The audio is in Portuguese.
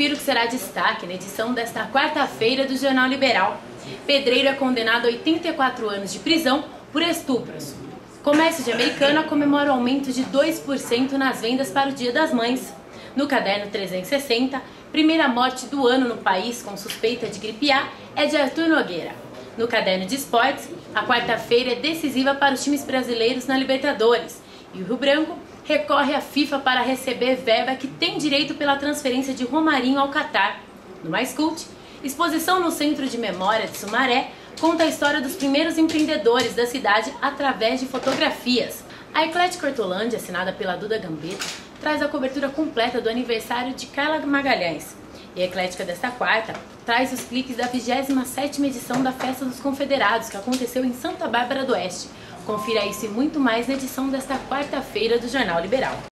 Confira o que será destaque na edição desta quarta-feira do Jornal Liberal. Pedreiro é condenado a 84 anos de prisão por estupros. Comércio de Americana comemora o aumento de 2% nas vendas para o Dia das Mães. No caderno 360, primeira morte do ano no país com suspeita de gripe A é de Arthur Nogueira. No caderno de esportes, a quarta-feira é decisiva para os times brasileiros na Libertadores e o Rio Branco recorre à FIFA para receber verba que tem direito pela transferência de Romarinho ao Catar. No Mais Cult, exposição no Centro de Memória de Sumaré conta a história dos primeiros empreendedores da cidade através de fotografias. A Eclética Hortolândia, assinada pela Duda Gambetta, traz a cobertura completa do aniversário de Carla Magalhães. E a Eclética desta quarta traz os cliques da 27ª edição da Festa dos Confederados, que aconteceu em Santa Bárbara do Oeste. Confira isso e muito mais na edição desta quarta-feira do Jornal Liberal.